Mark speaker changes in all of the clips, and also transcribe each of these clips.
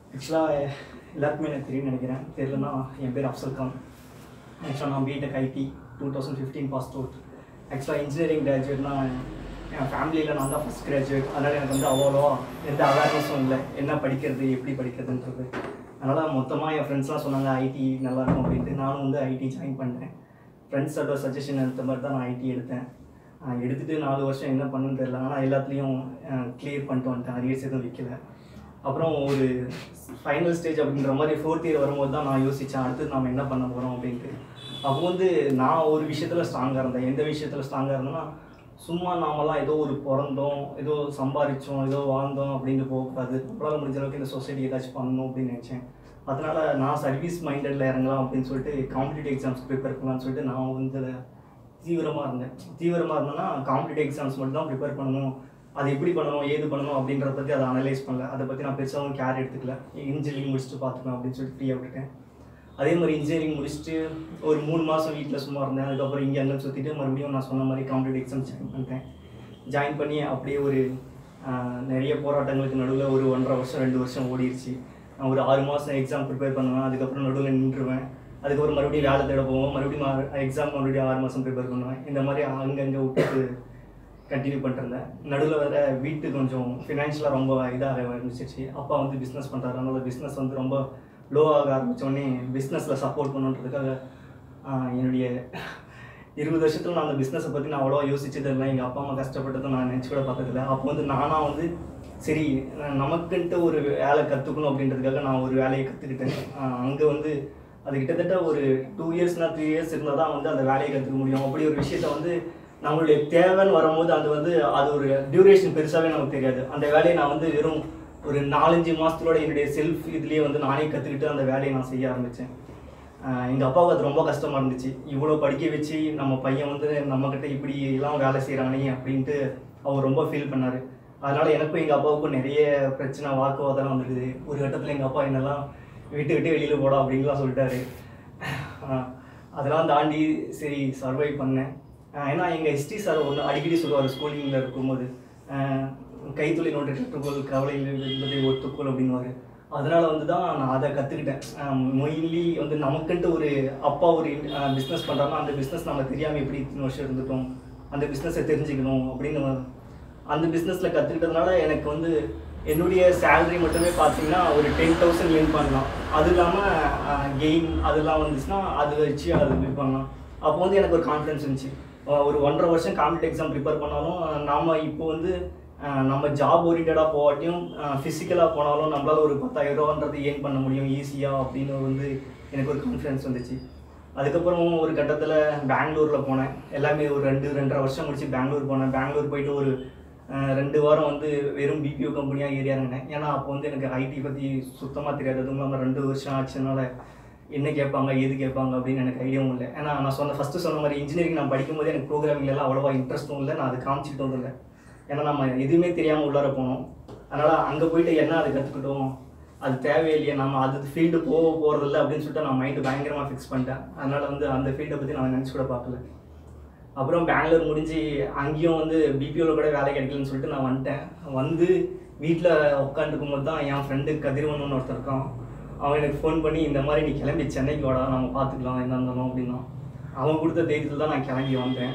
Speaker 1: ஆக்சுவலாக எல்லாருக்குமே எனக்கு தெரியும்னு நினைக்கிறேன். தெரியலன்னா என் பேர் அஃப்சல் கான். ஆக்சுவலாக நான் பிடெக் ஐடி 2015 பாஸ் அவுட். ஆக்சுவலாக இன்ஜினியரிங் கிராஜுவேட்னா என் ஃபேமிலியில் நான் தான் ஃபஸ்ட் கிராஜுவேட். அதனால் எனக்கு வந்து அவ்வளோவா எந்த அவேர்னஸும் இல்லை, என்ன படிக்கிறது எப்படி படிக்கிறதுன்றது. அதனால் மொத்தமாக என் ஃப்ரெண்ட்ஸ்லாம் சொன்னாங்க ஐடி நல்லாயிருக்கும் அப்படின்ட்டு. நானும் வந்து ஐடி ஜாயின் பண்ணேன். ஃப்ரெண்ட்ஸோட சஜஷன் எடுத்த மாதிரி தான் நான் ஐடி எடுத்தேன். எடுத்துகிட்டு 4 வருஷம் என்ன பண்ணுன்னு தெரியல. ஆனால் எல்லாத்துலேயும் கிளியர் பண்ணிட்டு வந்துட்டேன். அரியர்ஸ் எதுவும் வைக்கல. அப்புறம் ஒரு ஃபைனல் ஸ்டேஜ் அப்படின்ற மாதிரி 4th இயர் வரும்போது தான் நான் யோசித்தேன் அடுத்து நம்ம என்ன பண்ண போகிறோம் அப்படின்ட்டு. அப்போ வந்து நான் ஒரு விஷயத்தில் ஸ்ட்ராங்காக இருந்தேன். எந்த விஷயத்தில் ஸ்ட்ராங்காக இருந்தேன்னா, சும்மா நாமெல்லாம் ஏதோ ஒரு பிறந்தோம், ஏதோ சம்பாதிச்சோம், ஏதோ வாழ்ந்தோம் அப்படின்ட்டு போகக்கூடாது. நம்மளால் முடிஞ்ச அளவுக்கு இந்த சொசைட்டி ஏதாச்சும் பண்ணணும் அப்படின்னு நினச்சேன். அதனால் நான் சர்வீஸ் மைண்டடில் இறங்கலாம் அப்படின்னு சொல்லிட்டு காம்படிட்டிவ் எக்ஸாம்ஸ் ப்ரிப்பேர் பண்ணலான்னு சொல்லிட்டு நான் வந்து தீவிரமாக இருந்தேன். காம்படிட்டிவ் எக்ஸாம்ஸ் மட்டும் தான் ப்ரிப்பேர் பண்ணணும், அது எப்படி பண்ணணும் ஏது பண்ணணும் அப்படின்றத பற்றி அதை அனலைஸ் பண்ணல. அதை பற்றி நான் பெருசாகவும் கேர் எடுத்துக்கல. இன்ஜினியரிங் முடிச்சுட்டு பார்த்துக்கலாம் அப்படின்னு சொல்லிட்டு ஃப்ரீயாக விட்டுட்டேன். அதே மாதிரி இன்ஜினியரிங் முடிச்சுட்டு ஒரு 3 மாதம் வீட்டில் சும்மா இருந்தேன். அதுக்கப்புறம் இங்கே அங்கே சுற்றிட்டு மறுபடியும் நான் சொன்ன மாதிரி காம்படிட்டிவ் எக்ஸாம் ஜாயின் பண்ணிட்டேன். ஜாயின் பண்ணி அப்படியே ஒரு நிறைய போராட்டங்களுக்கு நடுவில் ஒரு 1.5 வருஷம் 2 வருஷம் ஓடிடுச்சு. நான் ஒரு 6 மாதம் எக்ஸாம் ப்ரிப்பேர் பண்ணுவேன். அதுக்கப்புறம் நடுவில் நின்றுவேன். அதுக்கப்புறம் மறுபடியும் வேலை தேட போவோம். மறுபடியும் எக்ஸாம் மறுபடியும் 6 மாதம் ப்ரிப்பேர் பண்ணுவேன். இந்த மாதிரி அங்கங்கே விட்டு கண்டினியூ பண்ணிருந்தேன். நடுவில் வேறு வீட்டு கொஞ்சம் ஃபினான்ஷியலாக ரொம்ப இதாக இருந்துச்சு. அப்பா வந்து பிஸ்னஸ் பண்ணுறாரு. அதனால் பிஸ்னஸ் வந்து ரொம்ப லோவாக ஆரம்பித்தோடனே பிஸ்னஸில் சப்போர்ட் பண்ணுன்றதுக்காக என்னுடைய 20 வருஷத்தில் நான் அந்த பிஸ்னஸை பற்றி நான் அவ்வளோவா யோசிச்சது இல்லை. எங்கள் அப்பா அம்மா கஷ்டப்பட்டதை நான் நினச்சி கூட பார்த்ததில்லை. அப்போ வந்து நானாக வந்து சரி நமக்குன்ட்டு ஒரு வேலை கற்றுக்கணும் அப்படின்றதுக்காக நான் ஒரு வேலையை கற்றுக்கிட்டேன். அங்கே வந்து அது கிட்டத்தட்ட ஒரு 2 இயர்ஸ்னால் 3 இயர்ஸ் இருந்தால் தான் வந்து அந்த வேலையை கற்றுக்க முடியும். அப்படி ஒரு விஷயத்த வந்து நம்மளுடைய தேவைன்னு வரும்போது அது ஒரு டியூரேஷன் பெருசாகவே நமக்கு தெரியாது. அந்த வேலையை நான் வந்து வெறும் ஒரு 4-5 மாதத்தோட என்னுடைய செல்ஃப் இதுலேயே வந்து நானே கற்றுக்கிட்டு அந்த வேலையை நான் செய்ய ஆரம்பித்தேன். எங்கள் அப்பாவுக்கு அது ரொம்ப கஷ்டமாக இருந்துச்சு. இவ்வளோ படிக்க வச்சு நம்ம பையன் வந்து நம்மக்கிட்ட இப்படி எல்லாம் வேலை செய்கிறானே அப்படின்ட்டு அவர் ரொம்ப ஃபீல் பண்ணார். அதனால் எனக்கும் எங்கள் அப்பாவுக்கும் நிறைய பிரச்சனை வாக்குவாதெல்லாம் வந்துடுது. ஒரு கட்டத்தில் எங்கள் அப்பா என்னெல்லாம் விட்டு வெளியில் போடா அப்படின்லாம் சொல்லிட்டாரு. அதெல்லாம் தாண்டி சரி சர்வை பண்ணேன். ஏன்னா எங்கள் ஹிஸ்ட்ரி சார் ஒன்று அடிக்கடி சொல்லுவார் ஸ்கூலிங்கில் இருக்கும்போது, கைத்தொழில் ஒன்றை கற்றுக்கொள் கவலையில் என்பதை ஒத்துக்கொள் அப்படின்வார். அதனால் வந்து தான் நான் அதை கற்றுக்கிட்டேன். மெயின்லி வந்து நமக்குன்ட்டு ஒரு அப்பா ஒரு பிஸ்னஸ் பண்ணுறாங்கன்னா அந்த பிஸ்னஸ் நம்ம தெரியாமல் எப்படி இத்தனை வருஷம் இருந்துட்டோம், அந்த பிஸ்னஸை தெரிஞ்சுக்கணும் அப்படின்னு அந்த பிஸ்னஸில் கற்றுக்கிட்டதுனால எனக்கு வந்து என்னுடைய சேலரி மட்டுமே பார்த்தீங்கன்னா ஒரு 10,000 ஏர்ன் பண்ணலாம். அது இல்லாமல் கெயின் அதெல்லாம் வந்துச்சுன்னா அது வச்சு அது இது பண்ணலாம். அப்போ வந்து எனக்கு ஒரு கான்ஃபிடன்ஸ் இருந்துச்சு. ஒரு 1.5 வருஷம் காம்படிட்டிவ் எக்ஸாம் ப்ரிப்பேர் பண்ணாலும் நாம் இப்போ வந்து நம்ம ஜாப் ஓரியன்டாக போகாட்டியும் ஃபிசிக்கலாக போனாலும் நம்மளால் ஒரு 10,000 ரூபான்றது ஏர்ன் பண்ண முடியும் ஈஸியாக அப்படின்னு வந்து எனக்கு ஒரு கான்ஃபிடன்ஸ் வந்துச்சு. அதுக்கப்புறம் ஒரு கட்டத்தில் பெங்களூரில் போனேன். எல்லாமே ஒரு 2-2.5 வருஷம் முடிச்சு பெங்களூர் போனேன். பெங்களூர் போயிட்டு ஒரு 2 வாரம் வந்து வெறும் பிபிஓ கம்பெனியாக ஏறியாருங்க. ஏன்னா அப்போ வந்து எனக்கு ஐடி பற்றி சுத்தமாக தெரியாது. அதுவும் இல்லாமல் 2 வருஷம் ஆச்சுனால என்ன கேட்பாங்க எது கேட்பாங்க அப்படின்னு எனக்கு ஐடியாவும் இல்லை. ஏன்னா நான் ஃபஸ்ட்டு சொன்ன மாதிரி இன்ஜினியரிங் நான் படிக்கும்போது எனக்கு ப்ரோக்ராமிங்லாம் அவ்வளோவா இன்ட்ரெஸ்ட்டும் இல்லை. நான் அது காமிச்சிக்கிட்டும் இல்லை. ஏன்னா நம்ம எதுவுமே தெரியாமல் உள்ளார போனோம். அதனால் அங்கே போயிட்டு என்ன அது கற்றுக்கிட்டோம், அது தேவையில்லையே, நம்ம அது ஃபீல்டு போகிறதில்ல அப்படின்னு சொல்லிட்டு நான் மைண்டு பயங்கரமாக ஃபிக்ஸ் பண்ணிட்டேன். அதனால் வந்து அந்த ஃபீல்டை பற்றி நான் நினச்சி கூட பார்க்கல. அப்புறம் பெங்களூர் முடிஞ்சு அங்கேயும் வந்து பிபிஓவில் கூட வேலை கிடைக்கலன்னு சொல்லிட்டு நான் வந்துட்டேன். வந்து வீட்டில் உட்காந்துருக்கும் போது தான் என் ஃப்ரெண்டு கதிர்வன்னு ஒருத்தர் இருக்கான். அவன் எனக்கு ஃபோன் பண்ணி இந்த மாதிரி நீ கிளம்பி சென்னைக்கு வாடா நம்ம பார்த்துக்கலாம் என்ன இருந்தாலும் அப்படின்னா. அவன் கொடுத்த தைரியத்தில் தான் நான் கிளம்பி வந்தேன்.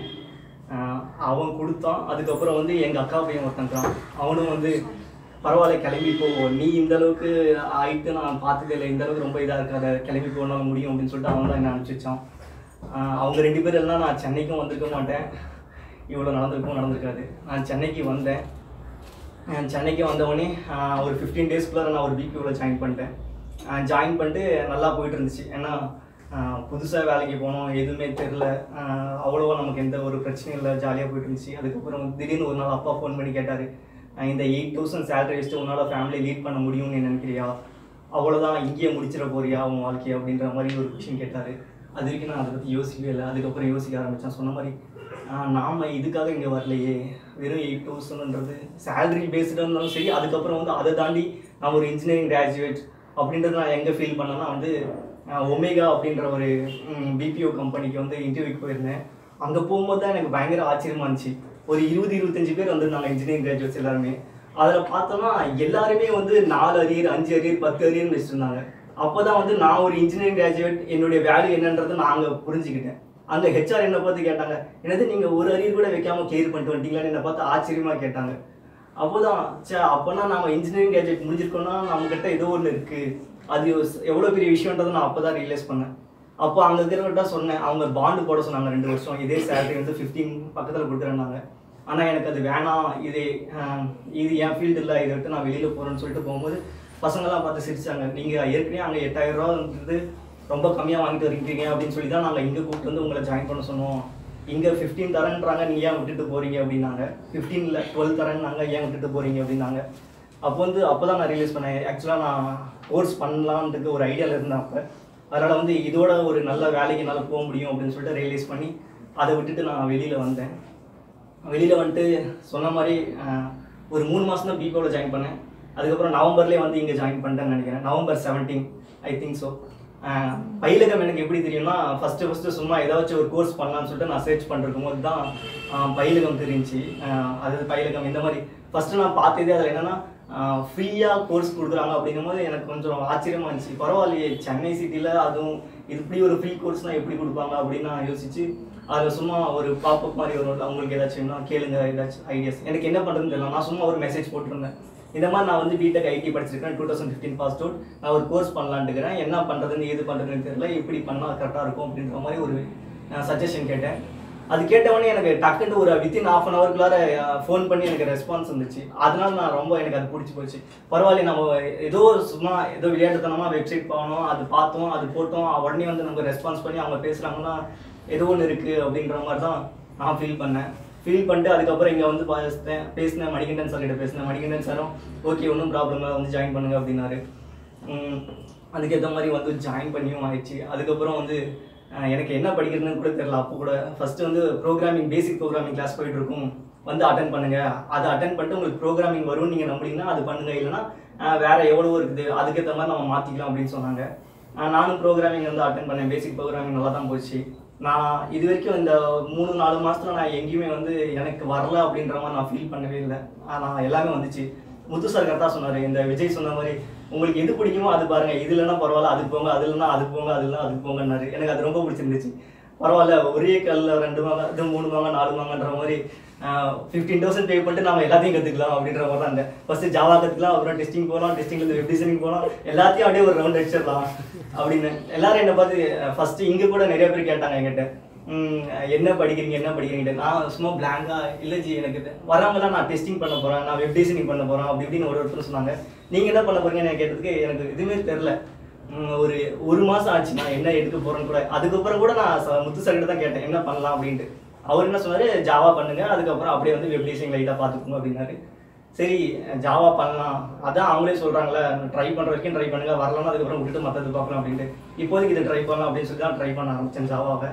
Speaker 1: அவன் கொடுத்தான். அதுக்கப்புறம் வந்து எங்கள் அக்கா பையன் ஒருத்தன்றான். அவனும் வந்து பரவாயில்ல கிளம்பி போவோம், நீ இந்தளவுக்கு ஆகிட்டு நான் பார்த்ததே இல்லை, இந்தளவுக்கு ரொம்ப இதாக இருக்காத, கிளம்பி போனாலும் முடியும் அப்படின்னு சொல்லிட்டு அவன் தான் என்ன அனுப்பிச்சி வச்சான். அவங்க 2 பேர் எல்லாம் நான் சென்னைக்கும் வந்திருக்க மாட்டேன், இவ்வளோ நடந்திருக்காது. நான் சென்னைக்கு வந்தேன். சென்னைக்கு வந்தவொடனே ஒரு 15 டேஸ்க்குள்ளே நான் ஒரு பிபிஓவில் ஜாயின் பண்ணிட்டேன். ஜாயின் பண்ணிட்டு நல்லா போயிட்டு இருந்துச்சு. ஏன்னா புதுசாக வேலைக்கு போனோம், எதுவுமே தெரில, அவ்வளோவா நமக்கு எந்த ஒரு பிரச்சனையும் இல்லை, ஜாலியாக போயிட்டு இருந்துச்சு. அதுக்கப்புறம் திடீர்னு ஒரு நாள் அப்பா ஃபோன் பண்ணி கேட்டார், இந்த 8,000 சேலரி வச்சுட்டு உன்னால் ஃபேமிலியை லீட் பண்ண முடியும்னு நினைக்கிறியா, அவ்வளோதான் இங்கேயே முடிச்சிட போறியா உன் வாழ்க்கையை அப்படின்ற மாதிரி ஒரு கொஷின் கேட்டார். அது வரைக்கும் நான் அதை பற்றி யோசிக்கவே இல்லை. அதுக்கப்புறம் யோசிக்க ஆரம்பித்தேன். சொன்ன மாதிரி நாம் இதுக்காக இங்கே வரலையே, வெறும் 8,000ன்றது சேலரி பேஸ்டாக இருந்தாலும் சரி. அதுக்கப்புறம் வந்து அதை தாண்டி நான் ஒரு இன்ஜினியரிங் கிராஜுவேட் அப்படின்றது நான் எங்கே ஃபீல் பண்ணேன்னா வந்து ஒமேகா அப்படின்ற ஒரு பிபிஓ கம்பெனிக்கு வந்து இன்டர்வியூக்கு போயிருந்தேன். அங்கே போகும்போது தான் எனக்கு பயங்கர ஆச்சரியமாக இருந்துச்சு. ஒரு 20-25 பேர் வந்திருந்தாங்க இன்ஜினியரிங் கிராஜுவேட்ஸ் எல்லாருமே. அதில் பார்த்தோம்னா எல்லாருமே வந்து 4 அரியர் 5 அரியர் 10 அரியர்னு வச்சுருந்தாங்க. அப்போ தான் வந்து நான் ஒரு இன்ஜினியரிங் கிராஜுவேட், என்னுடைய வேல்யூ என்னன்றதை நான் அங்கே புரிஞ்சுக்கிட்டேன். அங்கே ஹெச்ஆர் என்னை பார்த்து கேட்டாங்க, என்னது நீங்கள் ஒரு அரியர் கூட வைக்காமல் கிளியர் பண்ணிட்டு வந்துட்டீங்களான்னு என்னை பார்த்து ஆச்சரியமாக கேட்டாங்க. அப்போதான் அப்போனா நம்ம இன்ஜினியரிங் கிராஜுவேட் முடிஞ்சிருக்கோம்னா நம்மக்கிட்ட ஏதோ ஒன்று இருக்குது, அது எவ்வளோ பெரிய விஷயன்றதை நான் அப்போ தான் ரியலைஸ் பண்ணேன். அப்போ அங்கே இருக்கிறவர்கிட்ட சொன்னேன், அவங்க பாண்டு போட சொன்னாங்க 2 வருஷம், இதே சேலரி வந்து 15 பக்கத்தில் கொடுக்குறேன்னாங்க. ஆனால் எனக்கு அது வேணாம், இது என் ஃபீல்டு இல்லை, இதை விட்டு நான் வெளியில் போகிறேன்னு சொல்லிட்டு போகும்போது பசங்கள்லாம் பார்த்து சிரிச்சாங்க. நீங்கள் ஏற்கனவே அங்கே 8000 ரூபா வந்து ரொம்ப கம்மியாக வாங்கிட்டு வரீங்க அப்படின்னு சொல்லி தான் நாங்கள் இங்கே கூப்பிட்டு வந்து உங்களை ஜாயின் பண்ண சொன்னோம். இங்கே 15 தரேன்றாங்க, நீங்கள் ஏன் விட்டுட்டு போகிறீங்க அப்படின்னாங்க. 15 இல்லை 12 தரேன்னாங்க, ஏன் விட்டுட்டு போகிறீங்க அப்படின்னாங்க. அப்போ தான் நான் ரியலைஸ் பண்ணேன், ஆக்சுவலாக நான் கோர்ஸ் பண்ணலான்ட்டு ஒரு ஐடியாவில் இருந்தேன் அப்போ. அதனால் வந்து இதோட ஒரு நல்ல வேலைக்கு என்னால் போக முடியும் அப்படின்னு சொல்லிட்டு ரியலைஸ் பண்ணி அதை விட்டுட்டு நான் வெளியில் வந்தேன். வெளியில் வந்துட்டு சொன்ன மாதிரி ஒரு 3 மாதம் தான் பிபிஓவில் ஜாயின் பண்ணேன். அதுக்கப்புறம் நவம்பர்லேயே வந்து இங்கே ஜாயின் பண்ணிட்டேன்னு நினைக்கிறேன். November 17 I think so. Payilagam எனக்கு எப்படி தெரியும்னா, ஃபஸ்ட்டு சும்மா ஏதாச்சும் ஒரு கோர்ஸ் பண்ணலான்னு சொல்லிட்டு நான் சர்ச் பண்ணிருக்கும் போது தான் பயிலகம் தெரிஞ்சு. அதாவது பயிலகம் இந்த மாதிரி ஃபஸ்ட்டு நான் பார்த்ததே அதில் என்னென்னா ஃப்ரீயாக கோர்ஸ் கொடுக்குறாங்க அப்படிங்கும்போது எனக்கு கொஞ்சம் ஆச்சரியமாக இருந்துச்சு. பரவாயில்லையே, சென்னை சிட்டியில் அதுவும் இப்படி ஒரு ஃப்ரீ கோர்ஸ்னால் எப்படி கொடுப்பாங்க அப்படின்னு நான் யோசிச்சு அதில் சும்மா ஒரு பாப்பப் மாதிரி வரும், அவங்களுக்கு ஏதாச்சும்னா கேளுங்க, ஏதாச்சும் ஐடியாஸ். எனக்கு என்ன பண்ணுறதுன்னு தெரியல, நான் சும்மா ஒரு மெசேஜ் போட்டிருந்தேன், இந்த மாதிரி நான் வந்து பிடெக் ஐடி படிச்சிருக்கேன், 2015 பாஸ் அவுட், நான் ஒரு கோர்ஸ் பண்ணலான்ட்டுக்கிறேன், என்ன பண்ணுறதுன்னு ஏது பண்ணுறதுன்னு தெரியல, எப்படி பண்ணால் கரெக்டாக இருக்கும் அப்படின்ற மாதிரி ஒரு சஜஷன் கேட்டேன். அது கேட்டவொடனே எனக்கு டக்குன்னு ஒரு வித்தின் ½ an hourக்குள்ளார ஃபோன் பண்ணி எனக்கு ரெஸ்பான்ஸ் வந்துச்சு. அதனால நான் ரொம்ப எனக்கு அது பிடிச்சி போச்சு. பரவாயில்ல, நம்ம ஏதோ சும்மா ஏதோ விளையாட்டுத்தனமாக வெப்சைட் போனோம், அது பார்த்தோம், அது போட்டோம், உடனே வந்து நமக்கு ரெஸ்பான்ஸ் பண்ணி அவங்க பேசுகிறாங்கன்னா ஏதோ ஒன்று இருக்குது அப்படின்ற மாதிரி தான் நான் ஃபீல் பண்ணிட்டு அதுக்கப்புறம் இங்கே வந்து பேசினேன், மணிகண்டன் சார்கிட்ட பேசினேன். மணிகண்டன் சாரும் ஓகே, ஒன்றும் ப்ராப்ளம் இல்லை, வந்து ஜாயின் பண்ணுங்க அப்படின்னாரு. அதுக்கேற்ற மாதிரி வந்து ஜாயின் பண்ணியும் ஆயிடுச்சு. அதுக்கப்புறம் வந்து எனக்கு என்ன படிக்கிறதுன்னு கூட தெரியல. அப்போ கூட ஃபஸ்ட்டு வந்து ப்ரோக்ராமிங், பேசிக் ப்ரோக்ராமிங் கிளாஸ் போயிட்டு இருக்கும், வந்து அட்டன் பண்ணுங்கள், அதை அட்டன் பண்ணிட்டு உங்களுக்கு ப்ரோக்ராமிங் வரும்னு நீங்கள் நம்பினீங்கன்னா அது பண்ணுங்கள், இல்லைனா வேறு எவ்வளோ இருக்குது அதுக்கேற்ற மாதிரி நம்ம மாற்றிக்கலாம் அப்படின்னு சொன்னாங்க. நானும் ப்ரோக்ராமிங் வந்து அட்டன் பண்ணேன். பேசிக் ப்ரோக்ராமிங் நல்லா தான் போச்சு. நான் இது வரைக்கும் இந்த 3-4 மாதத்தில் நான் எங்கேயுமே வந்து எனக்கு வரல அப்படின்ற மாதிரி நான் ஃபீல் பண்ணவே இல்லை. நான் எல்லாமே வந்துச்சு. முத்து சார் கரெக்டாக சொன்னார், இந்த விஜய் சொன்ன மாதிரி உங்களுக்கு எது பிடிக்குமோ அது பாருங்கள், இது இல்லைன்னா பரவாயில்ல அது போங்க, அது இல்லைன்னா அது போங்க, அது இல்லைனா அது போங்கன்னாரு. எனக்கு அது ரொம்ப பிடிச்சிருந்துச்சு. பரவாயில்ல, ஒரே கல்லில் 2 மாங்க, இது 3 மாங்க 4 மாங்கன்ற மாதிரி 15,000 பே பண்ணிட்டு நம்ம எல்லாத்தையும் கற்றுக்கலாம் அப்படின்ற மாதிரி தான் இருந்தேன். ஃபஸ்ட்டு ஜாவா கற்றுக்கலாம், அப்புறம் டெஸ்டிங் போகலாம், டெஸ்டிங்லேருந்து வெப் டிசைனிங் போகலாம், எல்லாத்தையும் அப்படியே ஒரு ரவுண்ட் அடிச்சிடலாம் அப்படின்னு. எல்லாரும் என்னை பார்த்து ஃபஸ்ட்டு இங்கே கூட நிறைய பேர் கேட்டாங்க என்கிட்ட, என்ன படிக்கிறீங்க. நான் சும்மா பிளாங்காக இல்லை ஜி, எனக்கு வரவங்களாம் நான் டெஸ்டிங் பண்ண போகிறேன், நான் வெப் டிசைனிங் பண்ண போகிறேன் அப்படி இப்படின்னு ஒருத்தர் சொன்னாங்க. நீங்கள் என்ன பண்ண போகிறீங்கன்னு நான் கேட்டதுக்கு எனக்கு எதுவுமே தெரில. ஒரு மாதம் ஆச்சு நான் என்ன எடுக்க போகிறேன்னு கூட. அதுக்கப்புறம் கூட நான் முத்து சார்கிட்ட தான் கேட்டேன் என்ன பண்ணலாம் அப்படின்ட்டு. அவர் என்ன சொன்னார், ஜாவா பண்ணுங்கள், அதுக்கப்புறம் அப்படியே வந்து வெப் டிசைன் லைட்டாக பார்த்துக்கோங்க அப்படின்னாரு. சரி, ஜாவா பண்ணலாம், அதான் அவங்களே சொல்கிறாங்களே, ட்ரை பண்ணுற வரைக்கும் ட்ரை பண்ணுங்கள், வரலன்னா அதுக்கப்புறம் விட்டுட்டு மற்றது பார்க்கலாம் அப்படின்ட்டு. இப்போதைக்கு இதை ட்ரை பண்ணலாம் அப்படின்னு சொல்லி தான் ட்ரை பண்ண ஆரம்பித்தேன் ஜாவாவை.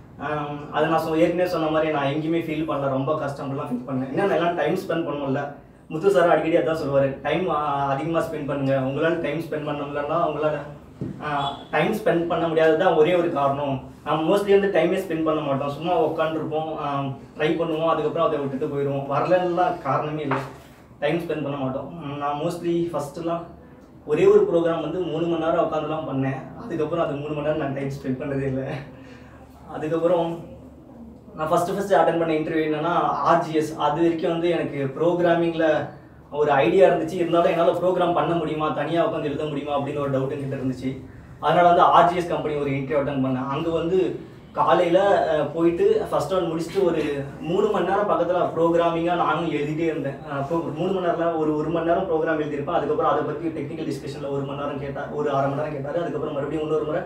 Speaker 1: அதை நான் ஏற்கனவே சொன்ன மாதிரி நான் எங்கேயுமே ஃபீல் பண்ணல, ரொம்ப கஷ்டம்லாம் ஃபீல் பண்ணேன். ஏன்னா எல்லாம் டைம் ஸ்பெண்ட் பண்ணணும்ல. முத்து சார் அடிக்கடி அதான் சொல்லுவார், டைம் அதிகமாக ஸ்பெண்ட் பண்ணுங்கள், உங்களால் டைம் ஸ்பெண்ட் பண்ண முடியலன்னா உங்களால் டைம் ஸ்பெண்ட் பண்ண முடியாதது தான் ஒரே ஒரு காரணம். நம்ம மோஸ்ட்லி வந்து டைமே ஸ்பெண்ட் பண்ண மாட்டோம், சும்மா உட்காந்துருப்போம், ட்ரை பண்ணுவோம், அதுக்கப்புறம் அதை விட்டுட்டு போயிடுவோம். வரலன்னுலாம் காரணமே இல்லை, டைம் ஸ்பெண்ட் பண்ண மாட்டோம். நான் மோஸ்ட்லி ஃபஸ்ட்டுலாம் ஒரே ஒரு ப்ரோக்ராம் வந்து 3 மணி நேரம் உட்காந்துலாம் பண்ணேன். அதுக்கப்புறம் அது 3 மணி நேரம் நான் டைம் ஸ்பெண்ட் பண்ணதே இல்லை. அதுக்கப்புறம் நான் ஃபஸ்ட்டு அட்டன் பண்ண இன்டர்வியூ என்னென்னா ஆர்ஜிஎஸ். அது வரைக்கும் வந்து எனக்கு ப்ரோக்ராமிங்கில் ஒரு ஐடியா இருந்துச்சு, இருந்தாலும் என்னால் ப்ரோக்ராம் பண்ண முடியுமா, தனியாக உட்காந்து எழுத முடியுமா அப்படின்னு ஒரு டவுட் என்கிட்ட இருந்துச்சு. அதனால் வந்து ஆர்ஜிஎஸ் கம்பெனி ஒரு இன்டர்வியூ அட்டன் பண்ணேன். அங்கே வந்து காலையில் போயிட்டு ஃபஸ்ட் ரவுண்ட் முடிச்சுட்டு ஒரு 3 மணி நேரம் பக்கத்தில் ப்ரோக்ராமிங்காக நானும் எழுதிட்டே இருந்தேன். 3 மணி நேரம் ஒரு மணி நேரம் ப்ரோக்ராம் எழுதியிருப்பேன். அதுக்கப்புறம் அதை பற்றி டெக்னிக்கல் டிஸ்கஷனில் 1 மணி நேரம் கேட்டார், ஒரு அரை மணி நேரம் கேட்டார். அதுக்கப்புறம் மறுபடியும்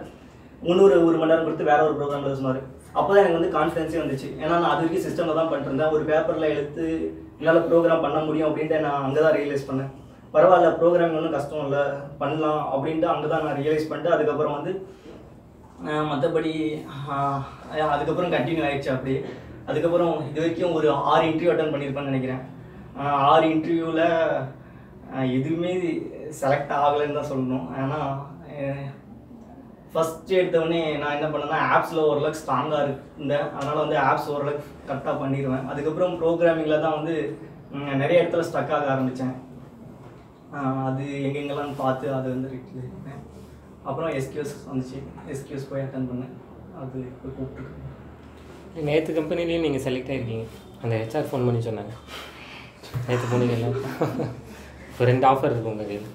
Speaker 1: 1 மணி நேரம் கொடுத்து வேற ஒரு ப்ரோக்ராம் எழுத சொன்னார். அப்போ தான் எனக்கு வந்து கான்ஃபிடன்ஸே வந்துச்சு. ஏன்னா நான் அது வரைக்கும் சிஸ்டமில் தான் பண்ணிருந்தேன். ஒரு பேப்பரில் எடுத்து என்னால் ப்ரோக்ராம் பண்ண முடியும் அப்படின்ட்டு நான் அங்கே தான் ரியலைஸ் பண்ணேன். பரவாயில்ல, ப்ரோக்ராமிங் ஒன்றும் கஷ்டம் இல்லை, பண்ணலாம் அப்படின்ட்டு அங்கே தான் நான் ரியலைஸ் பண்ணிட்டு அதுக்கப்புறம் வந்து மற்றபடி அதுக்கப்புறம் கண்டினியூ ஆகிடுச்சு அப்படி. அதுக்கப்புறம் இது வரைக்கும் ஒரு 6 இன்டர்வியூ அட்டன் பண்ணியிருப்பேன்னு நினைக்கிறேன். 6 இன்டர்வியூவில் எதுவுமே செலக்ட் ஆகலைன்னு தான் சொல்லணும். ஏன்னா ஃபஸ்ட்டு எடுத்தவொடனே நான் என்ன பண்ணேன்னா ஆப்ஸில் ஓரளவுக்கு ஸ்ட்ராங்காக இருந்தேன். அதனால் வந்து ஆப்ஸ் ஓரளவுக்கு கரெக்டாக பண்ணிடுவேன். அதுக்கப்புறம் ப்ரோக்ராமிங்கில் தான் வந்து நிறைய இடத்துல ஸ்டக் ஆக ஆரம்பித்தேன். அது எங்கெங்கெல்லாம் பார்த்து அது வந்து ரெக்டிஃபை பண்ணேன். அப்புறம் எஸ்கியூஎஸ் வந்துச்சு, எஸ்கியூஎஸ் போய் அட்டன் பண்ணேன். அது இப்போ கூப்பிட்டுருக்கேன்.
Speaker 2: நேற்று கம்பெனிலையும் நீங்கள் செலக்ட் ஆகிருக்கீங்க, அந்த ஹெச்ஆர் ஃபோன் பண்ணி சொன்னாங்க. நேற்று போனீங்கல்ல, இப்போ 2 ஆஃபர் இருக்குது உங்கள் கையில்.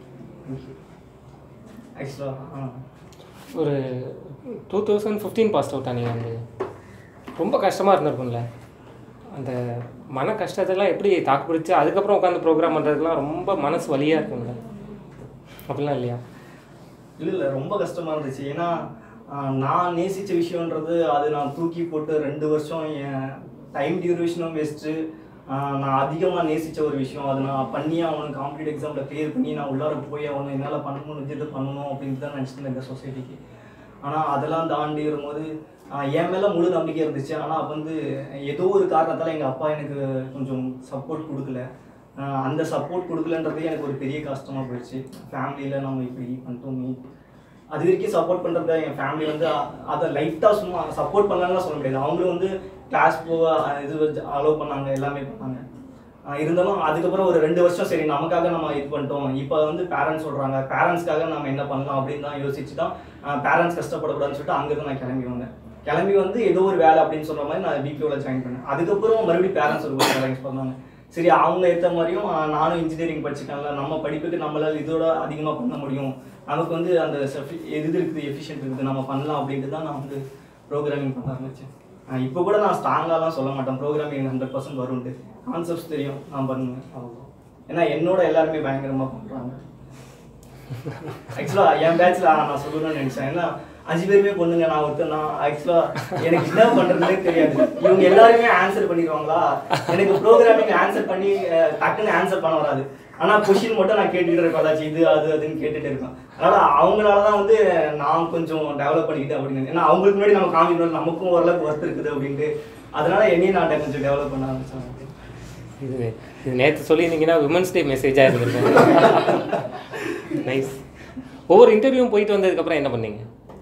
Speaker 1: ஆக்சுவலாக
Speaker 2: ஒரு 2015 பாஸ் அவுட் ஆனீங்க. வந்து ரொம்ப கஷ்டமாக இருந்திருக்கும்ல, அந்த மன கஷ்டத்தெல்லாம் எப்படி தாக்கு பிடிச்சி அதுக்கப்புறம் உட்காந்து ப்ரோக்ராம் பண்ணுறதுக்குலாம் ரொம்ப மனசு வலியாக இருக்கும்ல, அப்படிலாம் இல்லையா?
Speaker 1: இல்லை, ரொம்ப கஷ்டமாக இருந்துச்சு. ஏன்னா நான் நேசித்த விஷயன்றது அது நான் தூக்கி போட்டு 2 வருஷம் என் டைம் டியூரேஷனும் வேஸ்ட்டு. நான் அதிகமாக நேசித்த ஒரு விஷயம், அது நான் பண்ணி அவனுக்கு காம்படிட்டிவ் எக்ஸாமில் கிளியர் பண்ணி நான் உள்ளார போய் அவனை என்னால் பண்ணணும்னு பண்ணணும் அப்படின்ட்டு தான் நினச்சிட்டு இந்த சொசைட்டிக்கு. ஆனால் அதெல்லாம் தாண்டி வரும்போது என் மேலே முழு நம்பிக்கை இருந்துச்சு. ஆனால் அப்போ வந்து ஏதோ ஒரு காரணத்தால் எங்கள் அப்பா எனக்கு கொஞ்சம் சப்போர்ட் கொடுக்கல. அந்த சப்போர்ட் கொடுக்கலன்றதே எனக்கு ஒரு பெரிய கஷ்டமாக போயிடுச்சு. ஃபேமிலியில் நம்ம இப்படி பண்ணிட்டோமே, அது வரைக்கும் சப்போர்ட் பண்ணுறத என் ஃபேமிலி வந்து அதை லைட்டாக சும்மா சப்போர்ட் பண்ணலாம்லாம் சொல்ல முடியாது. அவங்களும் வந்து கிளாஸ் போக இது அலோவ் பண்ணாங்க, எல்லாமே பண்ணாங்க. இருந்தாலும் அதுக்கப்புறம் ஒரு 2 வருஷம் சரி நமக்காக நம்ம இது பண்ணிட்டோம், இப்போ வந்து பேரண்ட்ஸ் சொல்கிறாங்க, பேரண்ட்ஸ்க்காக நம்ம என்ன பண்ணலாம் அப்படின்னு தான் யோசிச்சு தான் பேரண்ட்ஸ் கஷ்டப்படக்கூடாதுன்னு சொல்லிட்டு அங்கேருந்து நான் கிளம்பி வந்தேன். கிளம்பி வந்து ஏதோ ஒரு வேலை அப்படின்னு சொல்கிற மாதிரி நான் பிபிஓவில் ஜாயின் பண்ணேன். அதுக்கப்புறம் மறுபடியும் பேரண்ட்ஸ் ஒரு அரேஞ்ச் பண்ணாங்க. சரி, அவங்க ஏற்ற மாதிரியும் நானும் இன்ஜினியரிங் படிச்சுக்கல, நம்ம படிப்புக்கு நம்மளால் இதோட அதிகமாக பண்ண முடியும், நமக்கு வந்து அந்த எது இருக்குது, எஃபிஷியன்ட் இருக்குது, நம்ம பண்ணலாம் அப்படின்ட்டு தான் நான் வந்து ப்ரோக்ராமிங் பண்ண ஆரம்பித்தேன். இப்போ கூட நான் ஸ்ட்ராங்காலாம் சொல்ல மாட்டேன் ப்ரோக்ராமிங் 100% வரும்ட்டு. கான்செப்ட்ஸ் தெரியும், நான் பண்ணுவேன் அவ்வளோ. ஏன்னா என்னோட எல்லாருமே பயங்கரமாக பண்ணுறாங்க. ஆக்சுவலாக என் பேட்சில் நான் சொல்லணும்னு நினச்சேன். ஏன்னா 5 பேருமே பொண்ணுங்க, நான் ஒருத்தர். நான் ஆக்சுவலாக எனக்கு என்ன பண்ணுறதுனே தெரியாது. இவங்க எல்லாருமே ஆன்சர் பண்ணிடுவாங்களா, எனக்கு ப்ரோக்ராமிங் ஆன்சர் பண்ணி டக்குன்னு ஆன்சர் பண்ண வராது. ஆனால் கொஷின் மட்டும் நான் கேட்டுகிட்டு இருக்கேன், ஏதாச்சும் இது அது அதுன்னு கேட்டுகிட்டு இருக்கேன். அதனால் அவங்களால தான் வந்து நான் கொஞ்சம் டெவலப் பண்ணிக்கிட்டேன் அப்படின்னு. ஏன்னா அவங்களுக்கு முன்னாடி நம்ம காமிக்கணும் நமக்கும் ஓரளவுக்கு ஒர்த் இருக்குது அப்படின்ட்டு. அதனால என்னையும் நான் கொஞ்சம் டெவலப் பண்ண ஆரம்பித்தேன்.
Speaker 2: இது நேற்று சொல்லியிருந்தீங்கன்னா விமன்ஸ் டே மெசேஜாக இருந்திருக்கேன். நைஸ். ஒவ்வொரு இன்டர்வியூவும் போயிட்டு வந்ததுக்கப்புறம் என்ன பண்ணீங்க?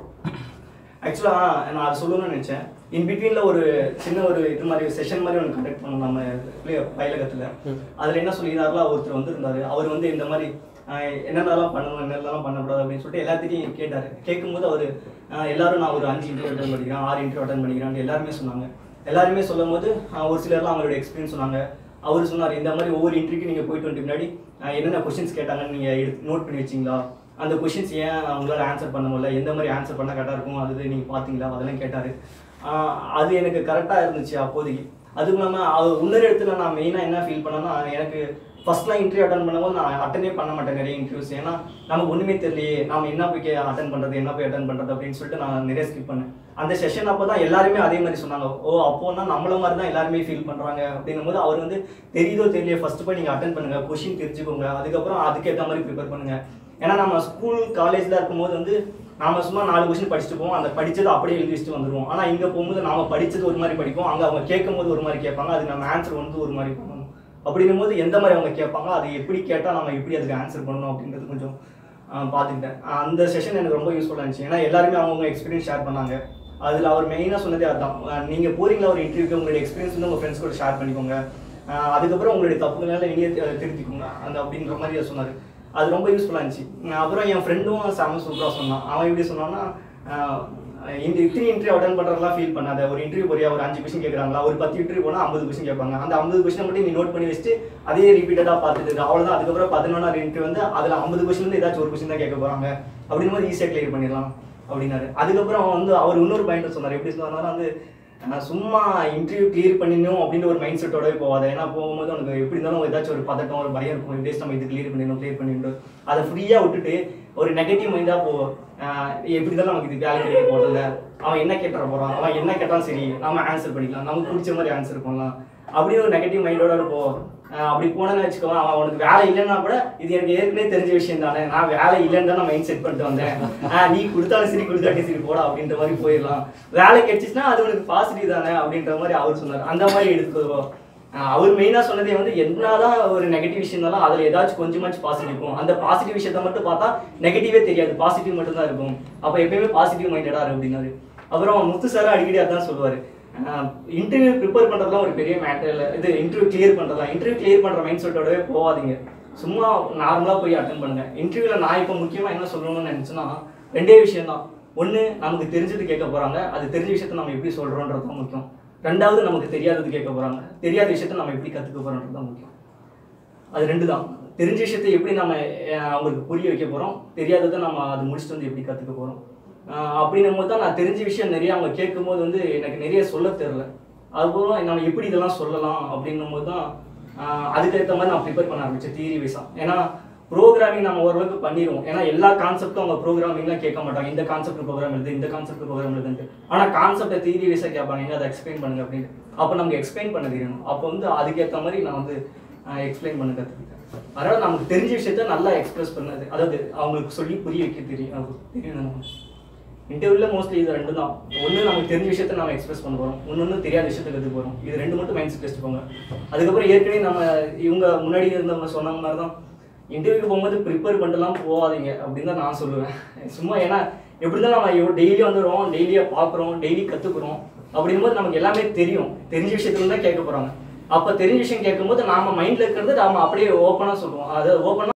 Speaker 1: ஆக்சுவலாக நான் அது சொல்லணும்னு நினச்சேன். இன்பிட்வீனில் ஒரு சின்ன ஒரு இது மாதிரி செஷன் மாதிரி ஒன்று கண்டக்ட் பண்ணோம் நம்ம பயிலகத்தில். அதில் என்ன சொல்லியிருந்தாருல, ஒருத்தர் வந்துருந்தார். அவர் வந்து இந்த மாதிரி என்னென்னலாம் பண்ணணும், என்னென்னலாம் பண்ணக்கூடாது அப்படின்னு சொல்லிட்டு எல்லாத்தையும் கேட்டார். கேட்கும்போது அவர் எல்லாரும் நான் ஒரு 5 இன்டர்வியூ அட்டன் பண்ணிக்கிறேன், 6 இன்டர்வியூ அட்டன் பண்ணிக்கிறேன் எல்லாருமே சொன்னாங்க. எல்லாருமே சொல்லும் போது ஒரு சிலர்லாம் அவங்களோட எக்ஸ்பீரியன்ஸ் சொன்னாங்க. அவர் சொன்னார், இந்த மாதிரி ஒவ்வொரு இன்டர்வியூக்கு நீங்கள் போயிட்டு வந்துட்டு முன்னாடி என்னென்ன கொஸ்டின்ஸ் கேட்டாங்கன்னு நீங்கள் நோட் பண்ணி வச்சிங்களா, அந்த கொஷின்ஸ் ஏன் அவங்களால ஆன்சர் பண்ண முடியல, எந்த மாதிரி ஆன்சர் பண்ணால் கரெக்டாக இருக்கும், அது நீங்கள் பார்த்தீங்களா, அதெல்லாம் கேட்டார். அது எனக்கு கரெக்டாக இருந்துச்சு அப்போதைக்கு. அதுவும் இல்லாமல் அவர் இன்னொரு இடத்துல நான் மெயினாக என்ன ஃபீல் பண்ணேன்னா, எனக்கு ஃபஸ்ட்லாம் இன்டர்வியூ அட்டன் பண்ணும்போது நான் அட்டனே பண்ண மாட்டேன் நிறைய இன்டர்வியூஸ். ஏன்னா நமக்கு ஒன்றுமே தெரியலையே, நம்ம என்ன போய் அட்டன் பண்ணுறது, என்ன போய் அட்டன் பண்ணுறது அப்படின்னு சொல்லிட்டு நான் நிறைய ஸ்கிப் பண்ணேன். அந்த செஷன் அப்போ தான் எல்லாருமே அதே மாதிரி சொன்னாங்க. அப்போனா நம்மள மாதிரி தான் எல்லாருமே ஃபீல் பண்ணுறாங்க அப்படின்னும் போது அவர் வந்து தெரியுதோ தெரியலையே, ஃபஸ்ட்டு போய் நீங்கள் அட்டன் பண்ணுங்கள், கொஷின் தெரிஞ்சுக்கோங்க, அதுக்கப்புறம் அதுக்கேற்ற மாதிரி ப்ரிப்பேர் பண்ணுங்கள். ஏன்னா நம்ம ஸ்கூல் காலேஜில் இருக்கும்போது வந்து நாம சும்மா 4 கொஸ்டின் படிச்சுட்டு போவோம், அந்த படித்தது அப்படியே எழுதி வச்சுட்டு வந்துடுவோம். ஆனால் இங்கே போகும்போது நாம் படித்தது ஒரு மாதிரி படிப்போம், அங்கே அவங்க கேட்கும்போது ஒரு மாதிரி கேட்பாங்க, அதுக்கு நம்ம ஆன்சர் வந்து ஒரு மாதிரி பண்ணணும். அப்படின்னும் போது எந்த மாதிரி அவங்க கேட்பாங்க, அது எப்படி கேட்டால் நம்ம எப்படி அதுக்கு ஆன்சர் பண்ணணும் அப்படின்றது கொஞ்சம் பார்த்துக்கிட்டேன். அந்த செஷன் எனக்கு ரொம்ப யூஸ்ஃபுல்லாக இருந்துச்சு. ஏன்னா எல்லாருமே அவங்க எக்ஸ்பீரியன்ஸ் ஷேர் பண்ணாங்க. அதில் அவர் மெயினாக சொன்னதே அதுதான், நீங்கள் போகிறீங்களா ஒரு இன்டர்வியூக்கு, உங்களுடைய எக்ஸ்பீரியன்ஸ் வந்து உங்கள் ஃப்ரெண்ட்ஸ் கூட ஷேர் பண்ணிக்கோங்க, அதுக்கப்புறம் உங்களுடைய தப்புகளால் நீங்கள் திருத்திக்கோங்க அந்த அப்படின்ற மாதிரி சொன்னார். அது ரொம்ப யூஸ்ஃபுல்லாக இருந்துச்சு. அப்புறம் என் ஃப்ரெண்டும் செம சூப்பராக சொன்னான். அவன் எப்படி சொன்னான்னா, இத்தனை இன்டர்வியூ அட்டன் பண்ணுறதுலாம் ஃபீல் பண்ணாத, ஒரு இன்டர்வியூ போறியா, ஒரு 5 கொஸ்டின் கேட்குறாங்களா, ஒரு 10 இன்டர்வியூ போனால் 50 கொஸ்டின் கேட்பாங்க, அந்த 50 கொஸ்டின் மட்டும் நீ நோட் பண்ணி வச்சுட்டு அதே ரிப்பீட்டடாக பார்த்துட்டு அவ்வளோதான். அதுக்கப்புறம் 11ஆவது இன்டர்வியூ வந்து அதில் 50 கொஸ்டின் ஏதாச்சும் ஒரு கொஸ்டின் தான் கேட்க போகிறாங்க, அப்படின்னு போது ஈஸியாக கிளியர் பண்ணிடலாம் அப்படின்னாரு. அதுக்கப்புறம் அவன் வந்து அவர் இன்னொரு பாயிண்ட் சொன்னார். எப்படி சொன்னார்னா வந்து, சும்மா இன்டர்வியூ கிளியர் பண்ணிடணும் அப்படின்ற ஒரு மைண்ட் செட்டோடவே போகாத. ஏன்னா போகும்போது உனக்கு எப்படி இருந்தாலும் ஏதாச்சும் ஒரு பதட்டம், ஒரு பயம் இருக்கும், இப்படியே நம்ம இது கிளியர் பண்ணிடணும். அதை ஃப்ரீயாக விட்டுட்டு ஒரு நெகட்டிவ் மைண்டாக போவோம். எப்படி இருந்தாலும் நமக்கு இது வேலை கிடைக்க போகிறதில்ல, அவன் என்ன கேட்டுற போகிறான், அவன் என்ன கேட்டாலும் சரி நம்ம ஆன்சர் பண்ணிக்கலாம், நமக்கு பிடிச்ச மாதிரி ஆன்சர் பண்ணலாம் அப்படின்னு ஒரு நெகட்டிவ் மைண்டோட போவோம். அப்படி போனேன்னு வச்சுக்கோங்க, அவன் அவனுக்கு வேலை இல்லைன்னா கூட இது எனக்கு ஏற்கனவே தெரிஞ்ச விஷயம் தானே, நான் வேலை இல்லைன்னு தான் நான் மைண்ட் செட் பண்ணிட்டு வந்தேன், நீ கொடுத்தாலும் சரி கொடுத்தாட்டி சரி போடா அப்படின்ற மாதிரி போயிடலாம். வேலை கிடைச்சிச்சுன்னா அது உனக்கு பாசிட்டிவ் தானே அப்படின்ற மாதிரி அவர் சொன்னார். அந்த மாதிரி எடுத்துக்கோம். அவர் மெயினாக சொன்னதே வந்து, என்னதான் ஒரு நெகட்டிவ் விஷயம் இருந்தாலும் அதில் ஏதாச்சும் கொஞ்சமாச்சும் பாசிட்டிவ் இருக்கும். அந்த பாசிட்டிவ் விஷயத்த மட்டும் பார்த்தா நெகட்டிவே தெரியாது, பாசிட்டிவ் மட்டும் தான் இருக்கும். அப்போ எப்பயுமே பாசிட்டிவ் மைண்டடாக அப்படின்னாரு. அப்புறம் முத்து சார் அடிக்கடி அதான் சொல்லுவார், இன்டர்வியூ ப்ரிப்பேர் பண்ணுறதுலாம் ஒரு பெரிய மேட்டர் இல்லை. இது இன்டர்வியூ கிளியர் பண்ணுறதுலாம், இன்டர்வியூ கிளியர் பண்ணுற மைண்ட் செட்டோடவே போகாதீங்க. சும்மா நார்மலாக போய் அட்டன் பண்ணுங்கள். இன்டர்வியூவில் நான் இப்போ முக்கியமாக என்ன சொல்லணும்னு நினச்சேன்னா 2 விஷயம் தான். ஒன்று, நமக்கு தெரிஞ்சது கேட்க போகிறாங்க, அது தெரிஞ்ச விஷயத்த நம்ம எப்படி சொல்கிறோன்றது தான் முக்கியம். 2வது, நமக்கு தெரியாதது கேட்க போகிறாங்க, தெரியாத விஷயத்த நம்ம எப்படி கற்றுக்க போகிறோன்றது தான் முக்கியம். அது 2 தான். தெரிஞ்ச விஷயத்தை எப்படி நம்ம அவங்களுக்கு புரிய வைக்க போகிறோம், தெரியாததை நம்ம அது முடிச்சுட்டு வந்து எப்படி கற்றுக்க போகிறோம். அப்படின்னும் போது தான் நான் தெரிஞ்ச விஷயம் நிறைய அவங்க கேட்கும்போது வந்து எனக்கு நிறைய சொல்ல தெரில. அதுபோல் நம்ம எப்படி இதெல்லாம் சொல்லலாம் அப்படின்னும் போது தான் அதுக்கேற்ற மாதிரி நான் ப்ரிப்பேர் பண்ண ஆரம்பித்தேன் தியரி வைஸாக. ஏன்னா ப்ரோக்ராமிங் நம்ம ஓரளவுக்கு பண்ணிடுவோம். ஏன்னா எல்லா கான்செப்டும் அவங்க ப்ரோக்ராமிங்லாம் கேட்க மாட்டாங்க. இந்த கான்செப்ட் ப்ரோக்ராம் எழுது, இந்த கான்செப்ட் ப்ரோக்ராம் எழுதுன்ட்டு. ஆனால் கான்செப்டை தியரி வைஸாக கேட்பாங்க, அதை எக்ஸ்பிளைன் பண்ணுங்க அப்படின்னு. அப்போ நமக்கு எக்ஸ்பிளைன் பண்ண தெரியணும். அப்போ வந்து அதுக்கேற்ற மாதிரி நான் வந்து எக்ஸ்பிளைன் பண்ண கற்றுக்கிட்டேன். அதனால் நமக்கு தெரிஞ்ச விஷயத்த நல்லா எக்ஸ்பிரஸ் பண்ணது, அதாவது அவங்களுக்கு சொல்லி புரிய வைக்க தெரியணும். இன்டர்வியூவில் மோஸ்ட்லி இது 2 தான். ஒன்று, நமக்கு தெரிஞ்ச விஷயத்த நம்ம எக்ஸ்பிரஸ் பண்ண போகிறோம், இன்னொன்று தெரியாத விஷயத்தை கற்றுக்க போகிறோம். இது 2 மட்டும் மைண்ட் செட் வச்சுக்கோங்க. அதுக்கப்புறம் ஏற்கனவே நம்ம இவங்க முன்னாடி இருந்தவங்க சொன்ன மாதிரி தான் இன்டர்வியூக்கு போகும்போது ப்ரிப்பேர் பண்ணிட்டுலாம் போகாதீங்க அப்படின்னு தான் நான் சொல்லுவேன். சும்மா ஏன்னா எப்படி தான் நம்ம டெய்லி வந்துடுறோம், டெய்லியாக பார்க்குறோம், டெய்லி கற்றுக்குறோம். அப்படிங்கும்போது நமக்கு எல்லாமே தெரியும். தெரிஞ்ச விஷயத்துல தான் கேட்க போகிறாங்க. அப்போ தெரிஞ்ச விஷயம் கேட்கும்போது நாம் மைண்டில் இருக்கிறது நாம் அப்படியே ஓப்பனாக சொல்லுவோம். அதை ஓப்பனாக